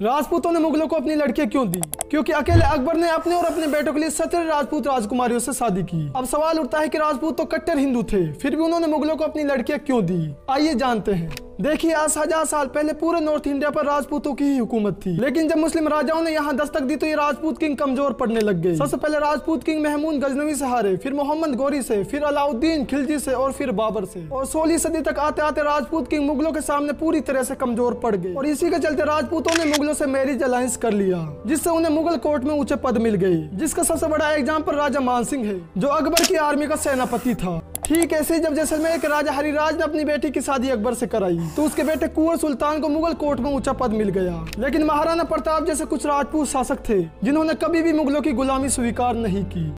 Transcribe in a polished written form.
राजपूतों ने मुगलों को अपनी लड़कियां क्यों दी? क्योंकि अकेले अकबर ने अपने और अपने बेटों के लिए 17 राजपूत राजकुमारियों से शादी की। अब सवाल उठता है कि राजपूत तो कट्टर हिंदू थे, फिर भी उन्होंने मुगलों को अपनी लड़कियां क्यों दी? आइए जानते हैं। देखिए, आज 1000 साल पहले पूरे नॉर्थ इंडिया पर राजपूतों की ही हुकूमत थी, लेकिन जब मुस्लिम राजाओं ने यहाँ दस्तक दी तो ये राजपूत किंग कमजोर पड़ने लग गए। सबसे पहले राजपूत किंग महमूद गजनवी से हारे, फिर मोहम्मद गौरी से, फिर अलाउद्दीन खिलजी से और फिर बाबर से। और 16वीं सदी तक आते आते राजपूत किंग मुगलों के सामने पूरी तरह से कमजोर पड़ गए। और इसी के चलते राजपूतों ने मुगलों से मैरिज अलायंस कर लिया, जिससे उन्हें मुगल कोर्ट में ऊंचे पद मिल गए, जिसका सबसे बड़ा एग्जाम्पल राजा मान सिंह है, जो अकबर की आर्मी का सेनापति था। ठीक ऐसे ही जब जैसलमेर के राजा हरिराज ने अपनी बेटी की शादी अकबर से कराई तो उसके बेटे कुंवर सुल्तान को मुगल कोर्ट में ऊंचा पद मिल गया। लेकिन महाराणा प्रताप जैसे कुछ राजपूत शासक थे जिन्होंने कभी भी मुगलों की गुलामी स्वीकार नहीं की।